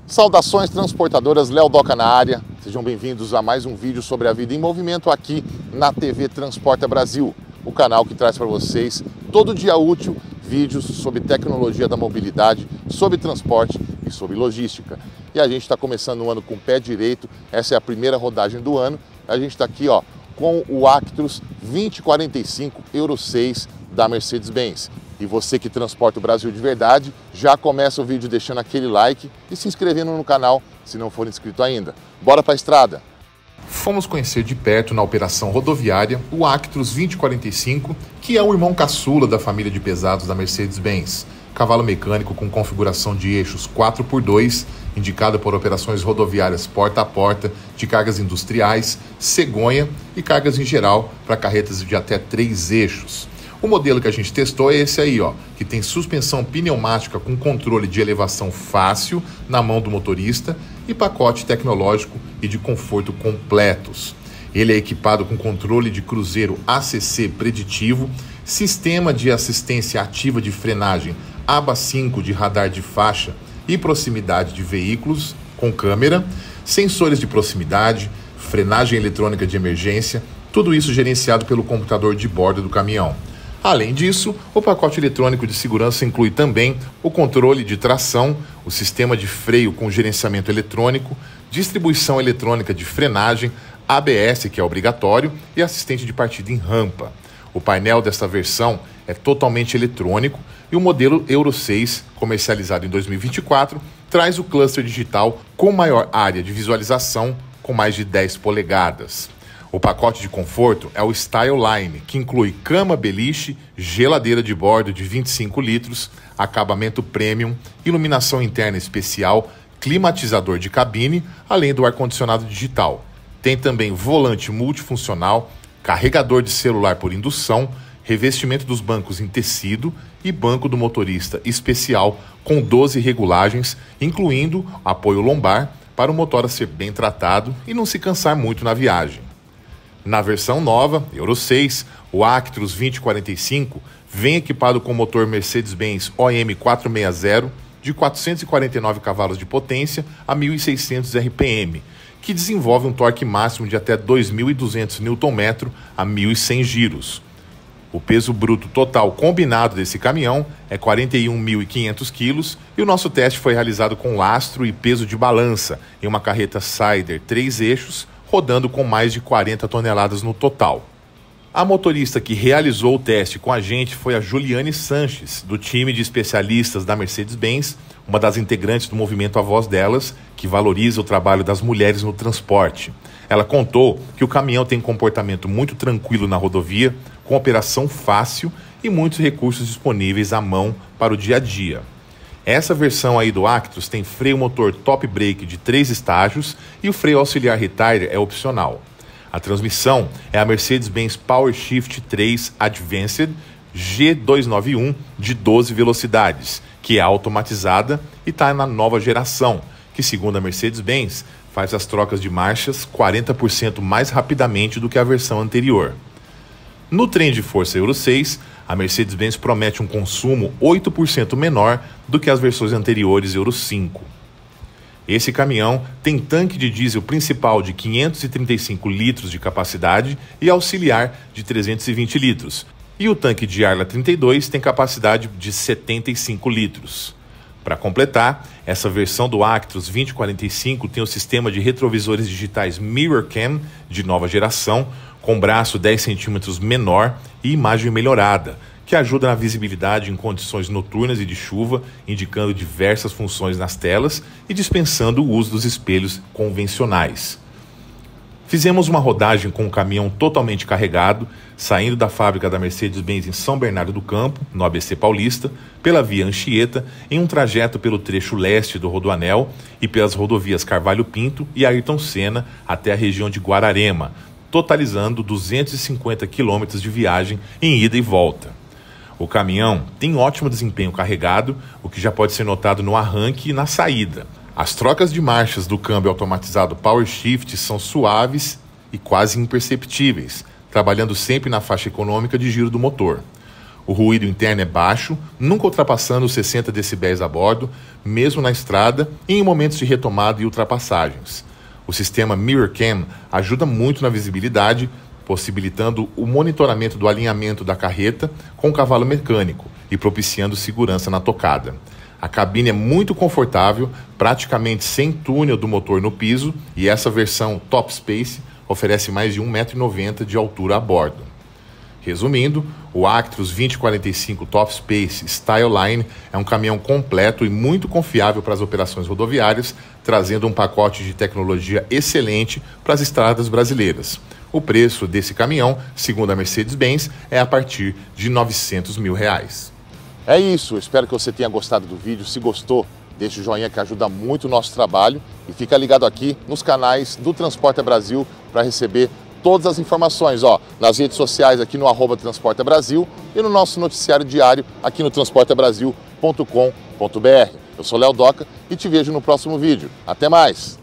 Saudações transportadoras, Léo Doca na área. Sejam bem-vindos a mais um vídeo sobre a vida em movimento aqui na TV Transporta Brasil, o canal que traz para vocês todo dia útil vídeos sobre tecnologia da mobilidade, sobre transporte e sobre logística. E a gente está começando o ano com o pé direito, essa é a primeira rodagem do ano. A gente está aqui com o Actros 2045 Euro 6 da Mercedes-Benz. E você que transporta o Brasil de verdade, já começa o vídeo deixando aquele like e se inscrevendo no canal se não for inscrito ainda. Bora para a estrada! Fomos conhecer de perto na operação rodoviária o Actros 2045, que é o irmão caçula da família de pesados da Mercedes-Benz. Cavalo mecânico com configuração de eixos 4x2, indicado por operações rodoviárias porta a porta, de cargas industriais, cegonha e cargas em geral para carretas de até 3 eixos. O modelo que a gente testou é esse aí, que tem suspensão pneumática com controle de elevação fácil na mão do motorista e pacote tecnológico e de conforto completos. Ele é equipado com controle de cruzeiro ACC preditivo, sistema de assistência ativa de frenagem aba 5 de radar de faixa e proximidade de veículos com câmera, sensores de proximidade, frenagem eletrônica de emergência, tudo isso gerenciado pelo computador de bordo do caminhão. Além disso, o pacote eletrônico de segurança inclui também o controle de tração, o sistema de freio com gerenciamento eletrônico, distribuição eletrônica de frenagem, ABS, que é obrigatório, e assistente de partida em rampa. O painel desta versão é totalmente eletrônico e o modelo Euro 6, comercializado em 2024, traz o cluster digital com maior área de visualização, com mais de 10 polegadas. O pacote de conforto é o Style Line, que inclui cama beliche, geladeira de bordo de 25 litros, acabamento premium, iluminação interna especial, climatizador de cabine, além do ar-condicionado digital. Tem também volante multifuncional, carregador de celular por indução, revestimento dos bancos em tecido e banco do motorista especial com 12 regulagens, incluindo apoio lombar para o motor ser bem tratado e não se cansar muito na viagem. Na versão nova, Euro 6, o Actros 2045 vem equipado com motor Mercedes-Benz OM 460 de 449 cavalos de potência a 1.600 RPM, que desenvolve um torque máximo de até 2.200 Nm a 1.100 giros. O peso bruto total combinado desse caminhão é 41.500 kg e o nosso teste foi realizado com lastro e peso de balança em uma carreta Sider 3 eixos, rodando com mais de 40 toneladas no total. A motorista que realizou o teste com a gente foi a Juliane Sanches, do time de especialistas da Mercedes-Benz, uma das integrantes do movimento A Voz Delas, que valoriza o trabalho das mulheres no transporte. Ela contou que o caminhão tem comportamento muito tranquilo na rodovia, com operação fácil e muitos recursos disponíveis à mão para o dia a dia. Essa versão aí do Actros tem freio motor top brake de 3 estágios e o freio auxiliar retire é opcional. A transmissão é a Mercedes-Benz PowerShift 3 Advanced G291 de 12 velocidades, que é automatizada e está na nova geração, que segundo a Mercedes-Benz faz as trocas de marchas 40% mais rapidamente do que a versão anterior. No trem de força Euro 6, a Mercedes-Benz promete um consumo 8% menor do que as versões anteriores Euro 5. Esse caminhão tem tanque de diesel principal de 535 litros de capacidade e auxiliar de 320 litros, e o tanque de Arla 32 tem capacidade de 75 litros. Para completar, essa versão do Actros 2045 tem o sistema de retrovisores digitais MirrorCam de nova geração, com braço 10 centímetros menor e imagem melhorada, que ajuda na visibilidade em condições noturnas e de chuva, indicando diversas funções nas telas e dispensando o uso dos espelhos convencionais. Fizemos uma rodagem com um caminhão totalmente carregado, saindo da fábrica da Mercedes-Benz em São Bernardo do Campo, no ABC Paulista, pela via Anchieta, em um trajeto pelo trecho leste do Rodoanel e pelas rodovias Carvalho Pinto e Ayrton Senna até a região de Guararema, totalizando 250 quilômetros de viagem em ida e volta. O caminhão tem ótimo desempenho carregado, o que já pode ser notado no arranque e na saída. As trocas de marchas do câmbio automatizado PowerShift são suaves e quase imperceptíveis, trabalhando sempre na faixa econômica de giro do motor. O ruído interno é baixo, nunca ultrapassando os 60 decibéis a bordo, mesmo na estrada e em momentos de retomada e ultrapassagens. O sistema Mirror Cam ajuda muito na visibilidade, possibilitando o monitoramento do alinhamento da carreta com o cavalo mecânico e propiciando segurança na tocada. A cabine é muito confortável, praticamente sem túnel do motor no piso, e essa versão Top Space oferece mais de 1,90 m de altura a bordo. Resumindo, o Actros 2045 Top Space Styleline é um caminhão completo e muito confiável para as operações rodoviárias, trazendo um pacote de tecnologia excelente para as estradas brasileiras. O preço desse caminhão, segundo a Mercedes-Benz, é a partir de R$ 900 mil. É isso, espero que você tenha gostado do vídeo. Se gostou, deixa o joinha que ajuda muito o nosso trabalho e fica ligado aqui nos canais do Transporta Brasil para receber todas as informações, nas redes sociais aqui no @TransportaBrasil e no nosso noticiário diário aqui no transportabrasil.com.br. Eu sou Léo Doca e te vejo no próximo vídeo. Até mais!